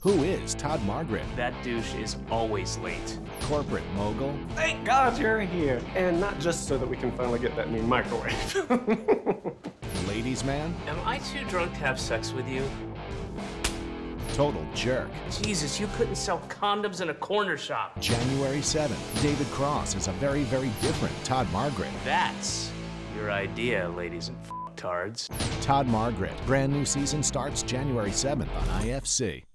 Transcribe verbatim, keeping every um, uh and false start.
Who is Todd Margaret? That douche is always late. Corporate mogul? Thank God you're here. And not just so that we can finally get that new microwave. Ladies' man? Am I too drunk to have sex with you? Total jerk. Jesus, you couldn't sell condoms in a corner shop. January seventh, David Cross is a very, very different Todd Margaret. That's your idea, ladies and f***tards. Todd Margaret. Brand new season starts January seventh on I F C.